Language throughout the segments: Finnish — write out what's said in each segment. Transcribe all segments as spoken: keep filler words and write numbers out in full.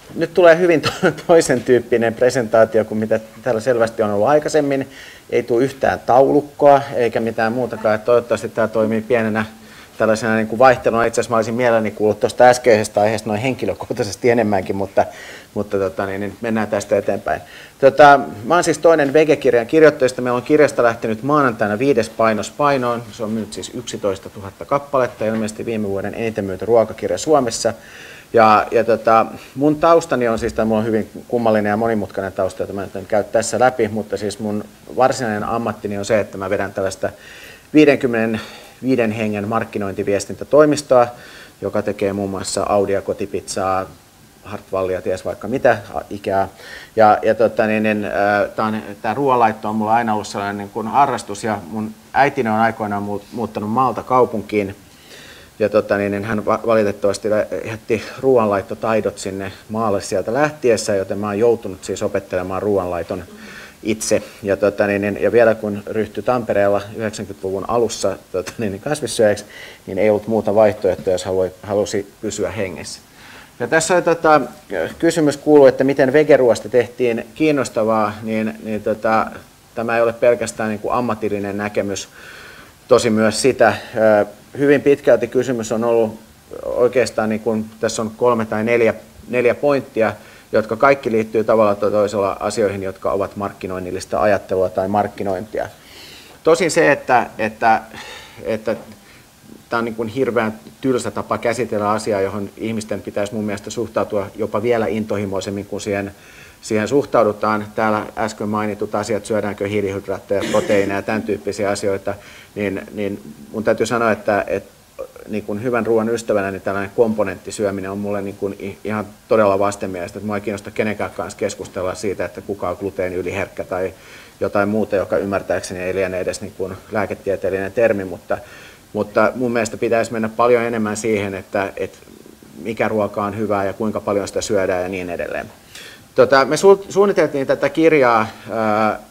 nyt tulee hyvin toisen tyyppinen presentaatio kuin mitä täällä selvästi on ollut aikaisemmin. Ei tule yhtään taulukkoa eikä mitään muutakaan. Toivottavasti tämä toimii pienenä tällaisena niin kuin vaihteluna. Itse asiassa mä olisin mielelläni kuullut tuosta äskeisestä aiheesta noin henkilökohtaisesti enemmänkin, mutta, mutta tota, niin, niin mennään tästä eteenpäin. Tota, mä oon siis toinen Vege-kirjan kirjoittajista. Meillä on kirjasta lähtenyt maanantaina viides painos painoon. Se on myynyt siis yksitoista tuhatta kappaletta, ilmeisesti viime vuoden eniten myyty ruokakirja Suomessa. Ja, ja tota, mun taustani on siis, tai mulla on hyvin kummallinen ja monimutkainen tausta, jota mä en käy tässä läpi, mutta siis mun varsinainen ammattini on se, että mä vedän tällaista viidenkymmenenviiden hengen markkinointiviestintätoimistoa, joka tekee muun muassa Audia, Kotipizzaa, Hartwallia, ties vaikka mitä, Ikeaa. Ja, ja tota, niin, niin, tämä ruoanlaitto on mulla aina ollut sellainen niin kuin harrastus, ja mun äitini on aikoinaan muuttanut maalta kaupunkiin. Ja tota, niin hän valitettavasti jätti ruoanlaittotaidot sinne maalle sieltä lähtiessä, joten mä oon joutunut siis opettelemaan ruoanlaiton itse. Ja, tota, niin, ja vielä kun ryhtyi Tampereella yhdeksänkymmentäluvun alussa tota, niin kasvissyöjäksi, niin ei ollut muuta vaihtoehtoa, jos halui, halusi pysyä hengessä. Ja tässä oli, tota, kysymys kuuluu, että miten vegeruoasta tehtiin kiinnostavaa, niin, niin tota, tämä ei ole pelkästään niin kuin ammatillinen näkemys, tosi myös sitä. Hyvin pitkälti kysymys on ollut oikeastaan, niin kuin, tässä on kolme tai neljä, neljä pointtia, jotka kaikki liittyy tavalla tai toisella asioihin, jotka ovat markkinoinnillista ajattelua tai markkinointia. Tosin se, että, että, että tämä on niin kuin hirveän tylsä tapa käsitellä asiaa, johon ihmisten pitäisi mun mielestä suhtautua jopa vielä intohimoisemmin kuin siihen, siihen suhtaudutaan. Täällä äsken mainitut asiat, syödäänkö hiilihydraatteja, proteiineja ja tämän tyyppisiä asioita, niin, niin mun täytyy sanoa, että, että niin kuin hyvän ruoan ystävänä niin tällainen komponenttisyöminen on mulle niin kuin ihan todella vastenmielistä. Että mua ei kiinnosta kenenkään kanssa keskustella siitä, että kuka on gluteeniyliherkkä tai jotain muuta, joka ymmärtääkseni ei liene edes niin kuin lääketieteellinen termi, mutta, mutta mun mielestä pitäisi mennä paljon enemmän siihen, että, että mikä ruoka on hyvää ja kuinka paljon sitä syödään ja niin edelleen. Tota, me su- suunniteltiin tätä kirjaa ää,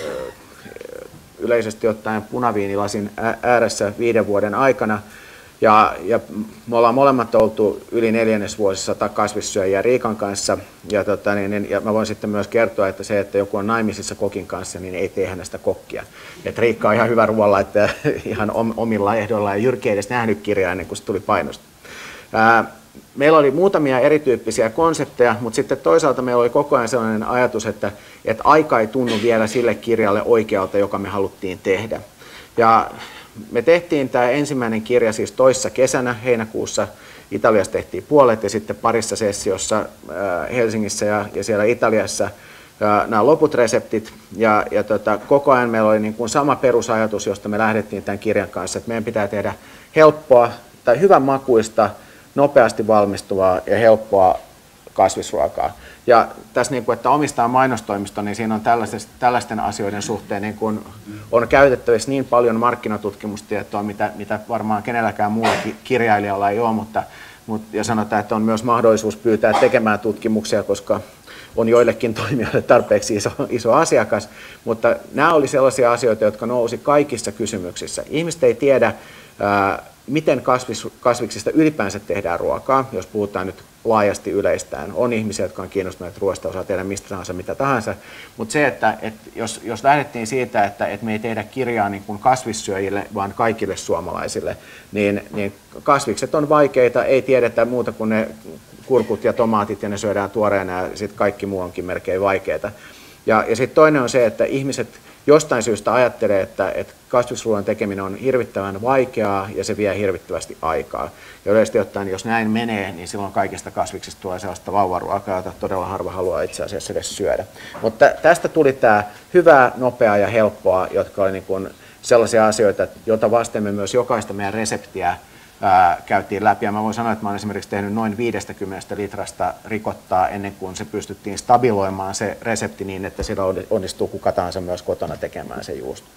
yleisesti ottaen punaviinilasin ääressä viiden vuoden aikana. Ja, ja me ollaan molemmat oltu yli neljännesvuosissa kasvissyöjiä Riikan kanssa. Ja, tota, niin, ja mä voin sitten myös kertoa, että se, että joku on naimisissa kokin kanssa, niin ei tee hänestä kokkia. Et Riikka on ihan hyvä ruoanlaittaja ihan omilla ehdoilla, ja Jyrki ei edes nähnyt kirjaa ennen kuin se tuli painosta. Ää, Meillä oli muutamia erityyppisiä konsepteja, mutta sitten toisaalta meillä oli koko ajan sellainen ajatus, että, että aika ei tunnu vielä sille kirjalle oikealta, joka me haluttiin tehdä. Ja me tehtiin tämä ensimmäinen kirja siis toissa kesänä, heinäkuussa. Italiassa tehtiin puolet ja sitten parissa sessiossa Helsingissä ja, ja siellä Italiassa nämä loput reseptit. Ja, ja tota, koko ajan meillä oli niin kuin sama perusajatus, josta me lähdettiin tämän kirjan kanssa, että meidän pitää tehdä helppoa tai hyvän makuista, nopeasti valmistuvaa ja helppoa kasvisruokaa. Ja tässä, niin kuin, että omistaa mainostoimisto, niin siinä on tällaisten asioiden suhteen niin kuin on käytettävissä niin paljon markkinatutkimustietoa, mitä, mitä varmaan kenelläkään muulla kirjailijalla ei ole, mutta, mutta, ja sanotaan, että on myös mahdollisuus pyytää tekemään tutkimuksia, koska on joillekin toimijoille tarpeeksi iso, iso asiakas, mutta nämä oli sellaisia asioita, jotka nousi kaikissa kysymyksissä. Ihmiset ei tiedä, ää, miten kasvis, kasviksista ylipäänsä tehdään ruokaa, jos puhutaan nyt laajasti yleistään. On ihmisiä, jotka on kiinnostuneet ruoasta, osaa tehdä mistä tahansa, mitä tahansa, mutta se, että, että jos, jos lähdettiin siitä, että, että me ei tehdä kirjaa niin kuin kasvissyöjille, vaan kaikille suomalaisille, niin, niin kasvikset on vaikeita, ei tiedetä muuta kuin ne kurkut ja tomaatit, ja ne syödään tuoreena, ja sitten kaikki muu onkin melkein vaikeaa. Ja, ja sitten toinen on se, että ihmiset jostain syystä ajattelee, että, että kasvisruoan tekeminen on hirvittävän vaikeaa ja se vie hirvittävästi aikaa. Ja yleisesti ottaen, jos näin menee, niin silloin kaikista kasviksista tulee sellaista vauvaruokaa, jota todella harva haluaa itse asiassa edes syödä. Mutta tästä tuli tämä hyvää, nopeaa ja helppoa, jotka oli niin kuin sellaisia asioita, joita vasten me myös jokaista meidän reseptiä ää, käytiin läpi. Ja mä voin sanoa, että mä olen esimerkiksi tehnyt noin viisikymmentä litrasta rikottaa ennen kuin se pystyttiin stabiloimaan se resepti niin, että sillä onnistuu kuka tahansa myös kotona tekemään se juusto.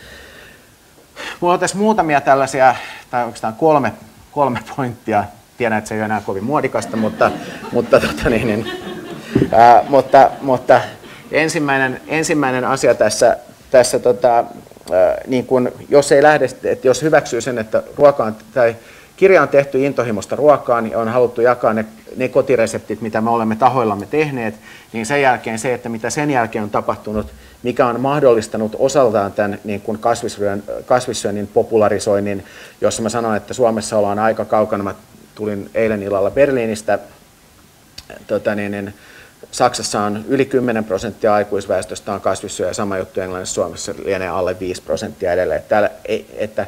Mulla on tässä muutamia tällaisia, tai oikeastaan kolme, kolme pointtia. Tiedän, että se ei ole enää kovin muodikasta, mutta, mutta, tota niin, niin, ää, mutta, mutta ensimmäinen, ensimmäinen asia tässä, tässä tota, ää, niin kun, jos ei lähde, että jos hyväksyy sen, että ruoka on, tai kirja on tehty intohimosta ruokaa, niin on haluttu jakaa ne ne kotireseptit, mitä me olemme tahoillamme tehneet, niin sen jälkeen se, että mitä sen jälkeen on tapahtunut, mikä on mahdollistanut osaltaan tämän niin kuin kasvissyön, kasvissyönnin popularisoinnin, jossa mä sanoin, että Suomessa ollaan aika kaukana. Mä tulin eilen illalla Berliinistä. Tota niin, niin, Saksassa on yli kymmenen prosenttia aikuisväestöstä on kasvissyöjä, sama juttu Englannissa, Suomessa lienee alle viisi prosenttia edelleen. Täällä, että,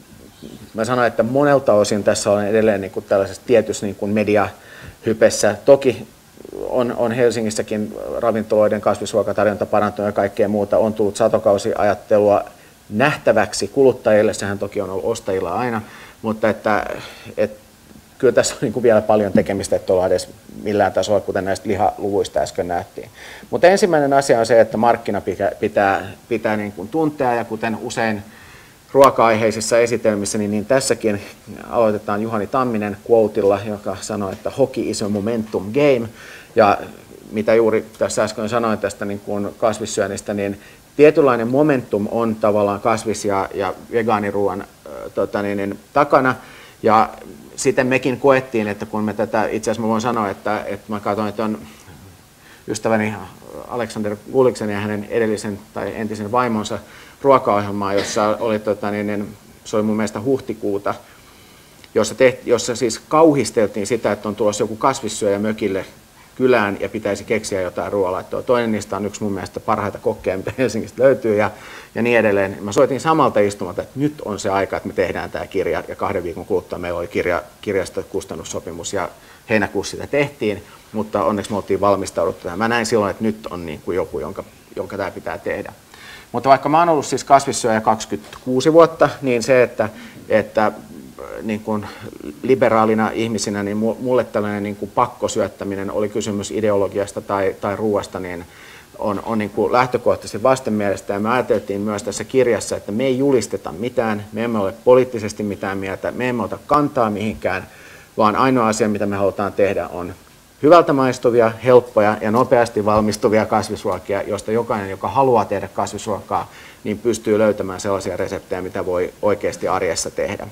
mä sanoin, että monelta osin tässä on edelleen niin kuin tällaisessa tietyssä niin kuin mediahypessä. Toki on, on Helsingissäkin ravintoloiden kasvisruokatarjonta parantunut ja kaikkea muuta. On tullut satokausiajattelua nähtäväksi kuluttajille, sehän toki on ollut ostajilla aina, mutta että, että kyllä tässä on niin kuin vielä paljon tekemistä, että ollaan edes millään tasolla, kuten näistä lihaluvuista äsken nähtiin. Mutta ensimmäinen asia on se, että markkina pitää, pitää, pitää niin kuin tuntea, ja kuten usein ruoka-aiheisissa esitelmissä, niin, niin tässäkin aloitetaan Juhani Tamminen quoteilla, joka sanoo, että hockey is a momentum game. Ja mitä juuri tässä äsken sanoin tästä niin kuin kasvissyönnistä, niin tietynlainen momentum on tavallaan kasvis- ja, ja vegaaniruoan äh, tota niin, niin, takana. Ja sitten mekin koettiin, että kun me tätä, itse asiassa mä voin sanoa, että, että mä katsoin, että on ystäväni Alexander Gulliksen ja hänen edellisen tai entisen vaimonsa ruokaohjelmaa, jossa oli, tota, niin, se oli mun mielestä huhtikuuta, jossa, tehti, jossa siis kauhisteltiin sitä, että on tulossa joku kasvissyöjä mökille kylään ja pitäisi keksiä jotain ruoanlaittoa. Toinen niistä on yksi mun mielestä parhaita kokkeja, mitä Helsingistä löytyy ja, ja niin edelleen. Mä soitin samalta istumalta, että nyt on se aika, että me tehdään tämä kirja, ja kahden viikon kuluttua meillä oli kirja, kirjasta kustannussopimus ja heinäkuussa sitä tehtiin, mutta onneksi me oltiin valmistauduttu tähän. Mä näin silloin, että nyt on niin kuin joku, jonka, jonka tämä pitää tehdä. Mutta vaikka mä oon ollut siis kasvissyöjä kaksikymmentäkuusi vuotta, niin se, että, että niin kuin liberaalina ihmisinä, niin mulle tällainen niin kuin pakkosyöttäminen, oli kysymys ideologiasta tai, tai ruoasta, niin on, on niin kuin lähtökohtaisesti vastenmielestä. Ja me ajateltiin myös tässä kirjassa, että me ei julisteta mitään, me emme ole poliittisesti mitään mieltä, me emme ota kantaa mihinkään, vaan ainoa asia, mitä me halutaan tehdä, on hyvältä maistuvia, helppoja ja nopeasti valmistuvia kasvisruokia, joista jokainen, joka haluaa tehdä kasvisruokaa, niin pystyy löytämään sellaisia reseptejä, mitä voi oikeasti arjessa tehdä.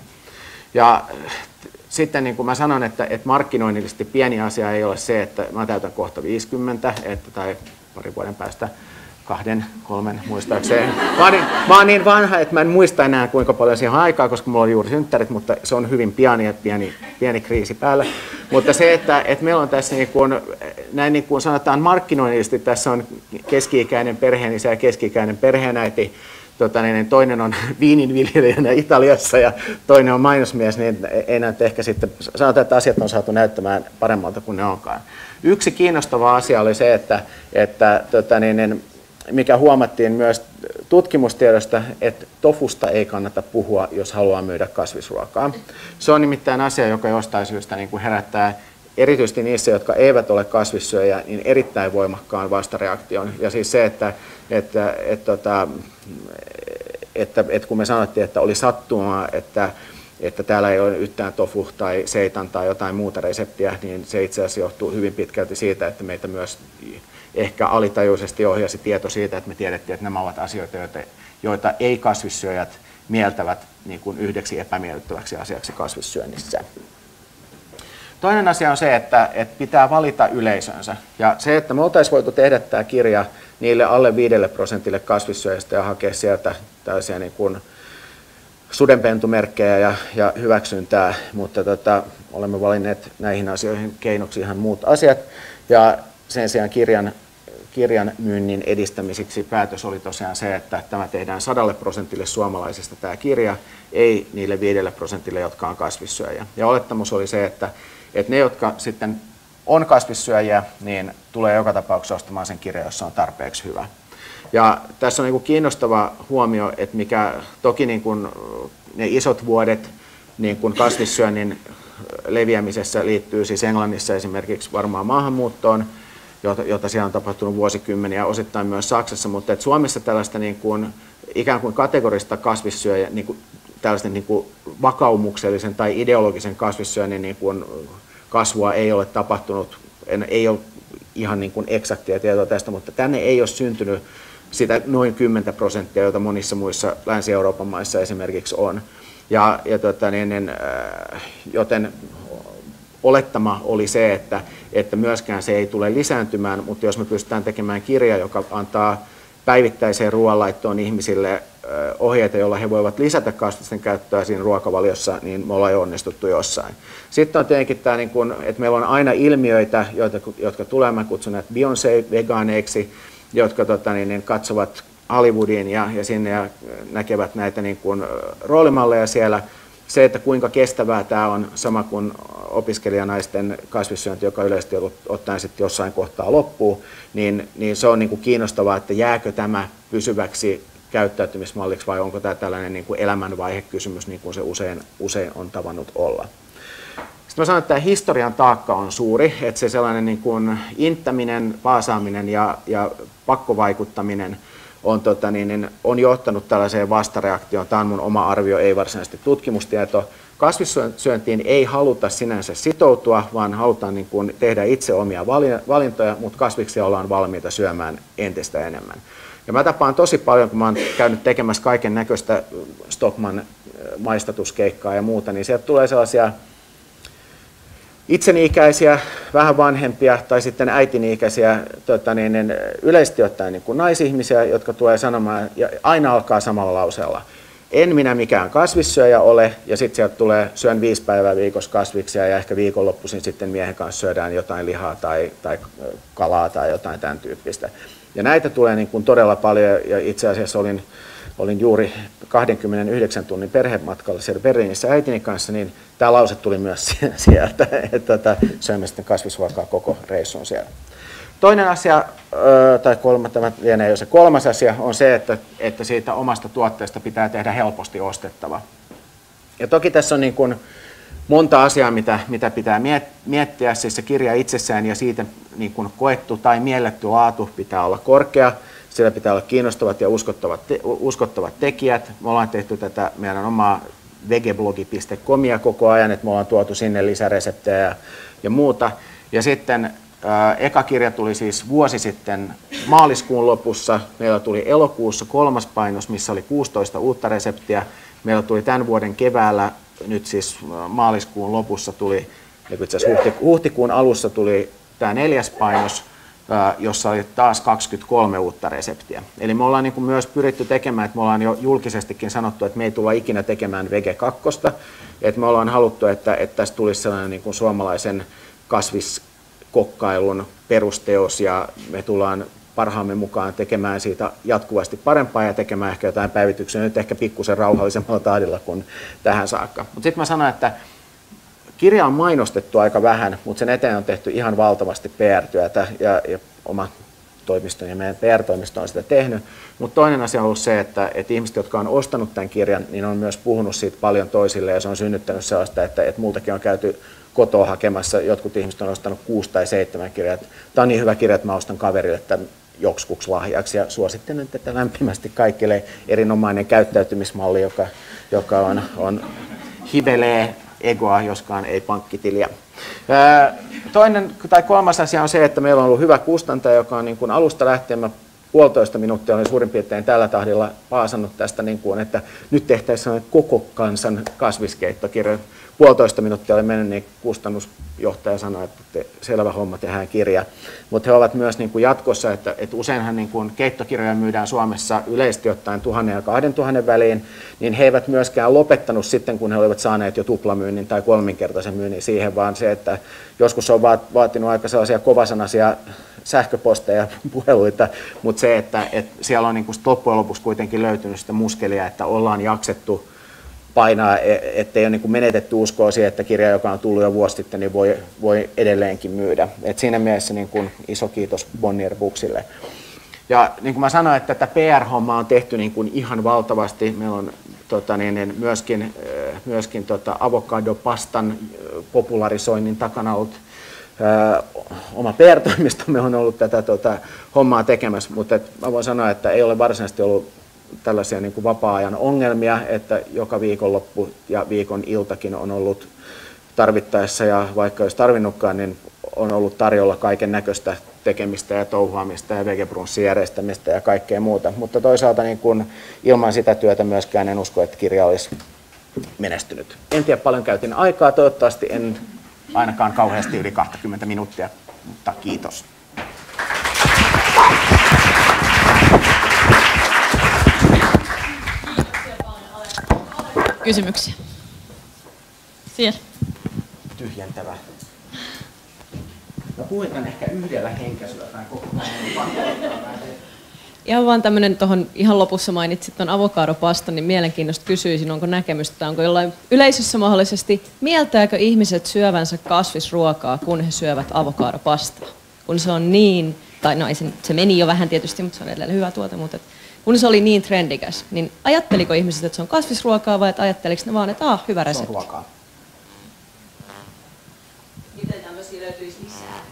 Ja sitten niin kuin mä sanon, että, että markkinoinnillisesti pieni asia ei ole se, että mä täytän kohta viisikymmentä, että, tai parin vuoden päästä kahden, kolmen muistaakseni. Mä oon, niin, mä oon niin vanha, että mä en muista enää kuinka paljon siihen aikaa, koska mulla oli juuri synttärit, mutta se on hyvin pieni ja pieni, pieni kriisi päällä. Mutta se, että, että meillä on tässä niin kuin, näin niin kuin sanotaan markkinoinnillisesti, tässä on keski-ikäinen perheenisä ja keski-ikäinen perheenäiti. Tota, niin toinen on viininviljelijänä Italiassa ja toinen on mainosmies, niin ei näytä ehkä sitten, sanotaan, että asiat on saatu näyttämään paremmalta kuin ne onkaan. Yksi kiinnostava asia oli se, että, että tota, niin, mikä huomattiin myös tutkimustiedosta, että tofusta ei kannata puhua, jos haluaa myydä kasvisruokaa. Se on nimittäin asia, joka jostain syystä niin kuin herättää erityisesti niissä, jotka eivät ole kasvissyöjä, niin erittäin voimakkaan vastareaktion. Ja siis se, että, että, että, että, että, että kun me sanottiin, että oli sattumaa, että, että täällä ei ole yhtään tofu tai seitan tai jotain muuta reseptiä, niin se itse asiassa johtuu hyvin pitkälti siitä, että meitä myös ehkä alitajuisesti ohjasi tieto siitä, että me tiedettiin, että nämä ovat asioita, joita, joita ei-kasvissyöjät mieltävät niin kuin yhdeksi epämiellyttäväksi asiaksi kasvissyönnissä. Toinen asia on se, että, että pitää valita yleisönsä. Ja se, että me oltaisiin voitu tehdä tämä kirja niille alle viidelle prosentille kasvissyöjistä ja hakea sieltä tällaisia niin kuin sudenpentumerkkejä ja, ja hyväksyntää, mutta tota, olemme valinneet näihin asioihin keinoksi ihan muut asiat. Ja sen sijaan kirjan, kirjan myynnin edistämiseksi päätös oli tosiaan se, että tämä tehdään sadalle prosentille suomalaisista tämä kirja, ei niille viidelle prosentille, jotka on kasvissyöjä. Ja olettamus oli se, että, että ne, jotka sitten on kasvissyöjiä, niin tulee joka tapauksessa ostamaan sen kirjan, jossa on tarpeeksi hyvä. Ja tässä on niin kuin kiinnostava huomio, että mikä toki niin kuin ne isot vuodet niin kuin kasvissyönnin leviämisessä liittyy siis Englannissa esimerkiksi varmaan maahanmuuttoon, jota, jota siellä on tapahtunut vuosikymmeniä, osittain myös Saksassa, mutta että Suomessa tällaista niin kuin, ikään kuin kategorista kasvissyöjä, niin kuin, tällaisten niin kuin vakaumuksellisen tai ideologisen kasvissyönnin niin kuin kasvua ei ole tapahtunut, ei ole ihan niin kuin eksaktia tietoa tästä, mutta tänne ei ole syntynyt sitä noin kymmenen prosenttia, jota monissa muissa Länsi-Euroopan maissa esimerkiksi on. Ja, ja tota, niin, niin, joten olettama oli se, että, että myöskään se ei tule lisääntymään, mutta jos me pystytään tekemään kirja, joka antaa päivittäiseen ruoanlaittoon ihmisille ohjeita, joilla he voivat lisätä kasvisten käyttöä siinä ruokavaliossa, niin me ollaan jo onnistuttu jossain. Sitten on tietenkin tämä, niin kun, että meillä on aina ilmiöitä, joita, jotka tulee, mä kutsun näitä Beyoncé-vegaaneiksi, jotka tota, niin, niin katsovat Hollywoodiin ja, ja sinne ja näkevät näitä niin kuin roolimalleja siellä. Se, että kuinka kestävää tämä on, sama kuin opiskelijanaisten kasvissyönti, joka yleisesti ottaen sitten jossain kohtaa loppuu, niin, niin se on niin kuin kiinnostavaa, että jääkö tämä pysyväksi käyttäytymismalliksi vai onko tämä tällainen niin kuin elämänvaihekysymys, niin kuin se usein, usein on tavannut olla. Sitten mä sanon, että tämä historian taakka on suuri, että se sellainen niin kuin inttäminen, paasaaminen ja, ja pakkovaikuttaminen on, tota, niin, niin, on johtanut tällaiseen vastareaktioon. Tämä on mun oma arvio, ei varsinaisesti tutkimustieto. Kasvissyöntiin ei haluta sinänsä sitoutua, vaan halutaan niin kuin tehdä itse omia valintoja, mutta kasviksia ollaan valmiita syömään entistä enemmän. Ja mä tapaan tosi paljon, kun mä oon käynyt tekemässä kaiken näköistä Stockmann maistatuskeikkaa ja muuta, niin sieltä tulee sellaisia itseni-ikäisiä, vähän vanhempia tai sitten äitini-ikäisiä tota niin, yleisesti ottaen niin kuin naisihmisiä, jotka tulee sanomaan, ja aina alkaa samalla lauseella. En minä mikään kasvissyöjä ole, ja sitten sieltä tulee syön viisi päivää viikossa kasviksia, ja ehkä viikonloppuisin sitten miehen kanssa syödään jotain lihaa tai, tai kalaa tai jotain tämän tyyppistä. Ja näitä tulee niin kuin todella paljon, ja itse asiassa olin, olin juuri kaksikymmentäyhdeksän tunnin perhematkalla siellä Berliinissä äitini kanssa, niin tämä lause tuli myös sieltä, että syömme sitten kasvisruokaa koko reissun siellä. Toinen asia, tai kolmas, tämä lienee jo se kolmas asia, on se, että, että siitä omasta tuotteesta pitää tehdä helposti ostettava. Ja toki tässä on niin kuin monta asiaa, mitä, mitä pitää miettiä, siis se kirja itsessään ja siitä niin kuin koettu tai mielletty laatu pitää olla korkea, siellä pitää olla kiinnostavat ja uskottavat, te, uskottavat tekijät. Me ollaan tehty tätä meidän omaa vegeblogi piste comia koko ajan, että me ollaan tuotu sinne lisäreseptejä ja, ja muuta. Ja sitten ää, eka kirja tuli siis vuosi sitten maaliskuun lopussa, meillä tuli elokuussa kolmas painos, missä oli kuusitoista uutta reseptiä. Meillä tuli tämän vuoden keväällä, nyt siis maaliskuun lopussa tuli, itse asiassa huhtikuun alussa tuli tämä neljäs painos, jossa oli taas kaksikymmentäkolme uutta reseptiä. Eli me ollaan niin kuin myös pyritty tekemään, että me ollaan jo julkisestikin sanottu, että me ei tulla ikinä tekemään Vege kakkosta, että me ollaan haluttu, että, että tästä tulisi sellainen niin kuin suomalaisen kasviskokkailun perusteos, ja me tullaan parhaamme mukaan tekemään siitä jatkuvasti parempaa ja tekemään ehkä jotain päivityksiä, nyt ehkä pikkusen rauhallisemmalla tahdilla kuin tähän saakka. Mutta sitten mä sanoin, että kirja on mainostettu aika vähän, mutta sen eteen on tehty ihan valtavasti P R-työtä ja, ja oma toimisto ja meidän P R-toimisto on sitä tehnyt. Mutta toinen asia on ollut se, että, että ihmiset, jotka on ostanut tämän kirjan, niin on myös puhunut siitä paljon toisille ja se on synnyttänyt sellaista, että, että multakin on käyty kotoa hakemassa. Jotkut ihmiset on ostanut kuusi tai seitsemän kirjaa. Tämä on niin hyvä kirja, että mä ostan kaverille tämän joksikuksi lahjaksi ja suosittelen tätä lämpimästi kaikille. Erinomainen käyttäytymismalli, joka, joka on, on hivelee egoa, joskaan ei pankkitiliä. Toinen tai kolmas asia on se, että meillä on ollut hyvä kustantaja, joka on niin kuin alusta lähtien, mä puolitoista minuuttia olen suurin piirtein tällä tahdilla paasannut tästä, niin kuin, että nyt tehtäisiin koko kansan kasviskeittokirja. Puolitoista minuuttia oli mennyt, niin kustannusjohtaja sanoi, että te, selvä homma, tehdään kirja. Mutta he ovat myös niin kuin jatkossa, että, että useinhan niin kuin keittokirjoja myydään Suomessa yleisesti ottaen tuhannen ja kahden tuhannen väliin, niin he eivät myöskään lopettanut sitten, kun he olivat saaneet jo tuplamyynnin tai kolminkertaisen myynnin siihen, vaan se, että joskus on vaatinut aika sellaisia kovasanaisia sähköposteja ja puheluita, mutta se, että, että siellä on niin kuin loppujen lopuksi kuitenkin löytynyt sitä muskelia, että ollaan jaksettu painaa, ettei ole niin kuin menetetty uskoa siihen, että kirja, joka on tullut jo vuosi sitten, niin voi, voi edelleenkin myydä. Et siinä mielessä niin kuin iso kiitos Bonnier Booksille. Ja niin kuin mä sanoin, että tätä P R-hommaa on tehty niin kuin ihan valtavasti. Meillä on tota, niin, myöskin, myöskin tota, avokadopastan popularisoinnin takana ollut ää, oma P R-toimistomme on ollut tätä tota, hommaa tekemässä, mutta et mä voin sanoa, että ei ole varsinaisesti ollut tällaisia niin kuin vapaa-ajan ongelmia, että joka viikonloppu ja viikon iltakin on ollut tarvittaessa ja vaikka olisi tarvinnutkaan, niin on ollut tarjolla kaiken näköistä tekemistä ja touhuamista ja vegebrunssin järjestämistä ja kaikkea muuta. Mutta toisaalta niin kuin ilman sitä työtä myöskään en usko, että kirja olisi menestynyt. En tiedä, paljon käytin aikaa, toivottavasti en ainakaan kauheasti yli kaksikymmentä minuuttia, mutta kiitos. Kysymyksiä? Siellä. Tyhjentävä. Mä puhutan ehkä yhdellä henkäisyllä tai koko ajan. Ihan vaan tämmöinen tuohon ihan lopussa mainitsit tuon avokadopastan, niin mielenkiinnosta kysyisin, onko näkemystä, onko jollain yleisössä mahdollisesti, mieltääkö ihmiset syövänsä kasvisruokaa, kun he syövät avokadopastaa? Kun se on niin, tai no se, se meni jo vähän tietysti, mutta se on edelleen hyvä tuote, mutta et, kun se oli niin trendikäs, niin ajatteliko ihmiset, että se on kasvisruokaa vai että ajatteliko ne vaan, että ah, hyvä resepti? Se on ruokaa. Miten tämmöisiä löytyisi lisää?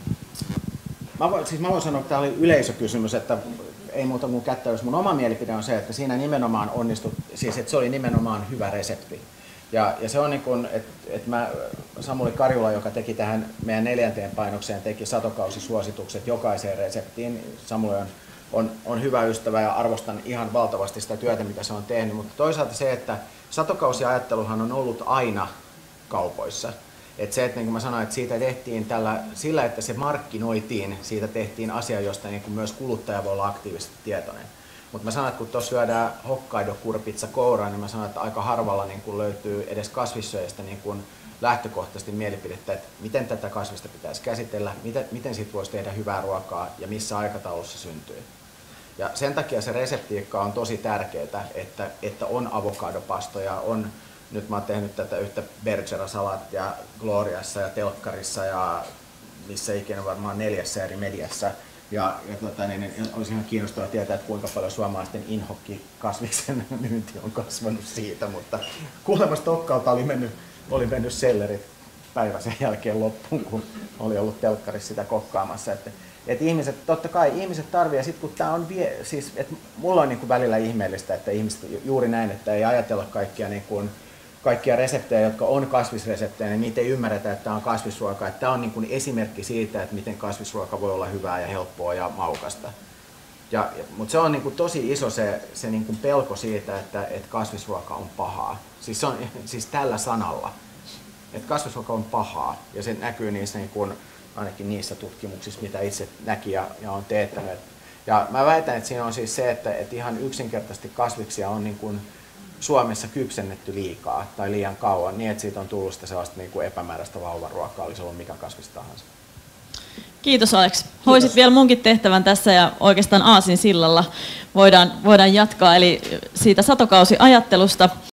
Mä voin, siis mä voin sanoa, että tämä oli yleisökysymys, että ei muuta kuin kättä, jos mun oma mielipide on se, että siinä nimenomaan onnistui, siis että se oli nimenomaan hyvä resepti. Ja, ja se on niin kuin, että, että mä, Samuli Karjula, joka teki tähän meidän neljänteen painokseen, teki satokausisuositukset jokaiseen reseptiin. Samuli on, on, on hyvä ystävä ja arvostan ihan valtavasti sitä työtä, mitä se on tehnyt, mutta toisaalta se, että satokausiajatteluhan on ollut aina kaupoissa. Että se, että niin kuin mä sanoin, että siitä tehtiin tällä, sillä, että se markkinoitiin, siitä tehtiin asia, josta niin kuin myös kuluttaja voi olla aktiivisesti tietoinen. Mutta mä sanon, että kun tuossa syödään Hokkaido-kurpitsa kouraan, niin mä sanon, että aika harvalla niin kuin löytyy edes kasvissyöjistä niin kuin lähtökohtaisesti mielipidettä, että miten tätä kasvista pitäisi käsitellä, miten, miten siitä voisi tehdä hyvää ruokaa ja missä aikataulussa syntyy. Ja sen takia se reseptiikka on tosi tärkeää, että, että on avokadopastoja, on. Nyt mä oon tehnyt tätä yhtä Bergera-salaattia Gloriassa ja Telkkarissa ja missä ikinä varmaan neljässä eri mediassa. Ja, ja tota, niin, olisi ihan kiinnostavaa tietää, että kuinka paljon suomalaisten inhokki-kasviksen myynti on kasvanut siitä, mutta kuulemma Stokkalta oli mennyt, oli mennyt sellerit päivä sen jälkeen loppuun, kun oli ollut Telkkarissa sitä kokkaamassa. Että, että ihmiset, totta kai ihmiset tarvii, ja sitten kun tämä on vie, siis, että mulla on niin kuin välillä ihmeellistä, että ihmiset juuri näin, että ei ajatella kaikkia niin kuin, kaikkia reseptejä, jotka on kasvisreseptejä, niin niitä ei ymmärretä, että tämä on kasvisruoka. Että tämä on niin kuin esimerkki siitä, että miten kasvisruoka voi olla hyvää ja helppoa ja maukasta. Ja, mutta se on niin kuin tosi iso se, se niin kuin pelko siitä, että, että kasvisruoka on pahaa. Siis, se on, siis tällä sanalla, että kasvisruoka on pahaa. Ja se näkyy niissä, niin kuin, ainakin niissä tutkimuksissa, mitä itse näki ja, ja on teettänyt. Ja mä väitän, että siinä on siis se, että, että ihan yksinkertaisesti kasviksia on niin kuin Suomessa kypsennetty liikaa tai liian kauan, niin että siitä on tullut sitä sellaista niin kuin epämääräistä vauvaruokaa, olisi ollut mikä kasvis tahansa. Kiitos Alex. Hoisit vielä munkin tehtävän tässä ja oikeastaan aasin sillalla voidaan, voidaan jatkaa, eli siitä satokausiajattelusta.